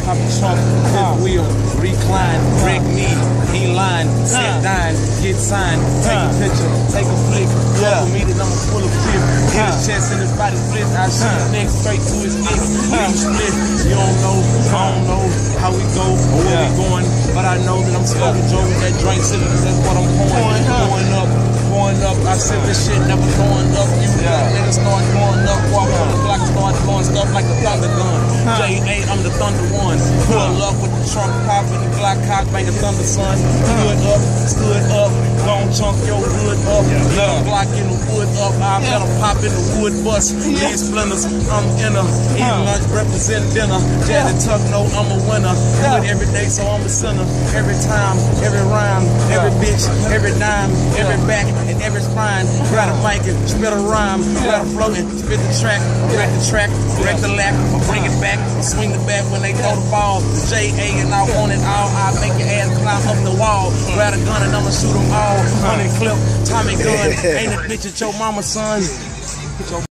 pop the trunk, fifth wheel, recline, wreck me, he line, sit down, get signed, take a picture, take a flick, fuck with me, then I'm full of flip, hit his chest and his body split, I shoot his neck straight to his neck, leave him split, you don't know, I don't know how we go or where we going, but I know that I'm smoking Joe with that drink, sipping, that's what I'm pouring, pouring up, I sip this shit, never going up, you niggas start going up, walk on the block, start blowing stuff like a thunder gun, J8, I'm the thunder one, pull up with the trunk popping, the Glock cock, banging thunder son, stood up, gon' chunk your hood up, let a block in the wood up, I let him pop in the wood bust, lead splinters, I'm in her, eating lunch, represent dinner, Janet Tuck, no, I'm a winner, do it every day, so I'm a sinner, every time, every rhyme, every bitch, every dime, every back, and every spine, grab a mic and spit a rhyme, grab a float and spit the track, wreck the lack, bring it back, swing the bat when they throw the ball, J.A. and I want it all, I make your ass climb up the wall, grab a gun and I'ma shoot them all, 100 clip, Tommy gun, ain't a bitch at your mama's son.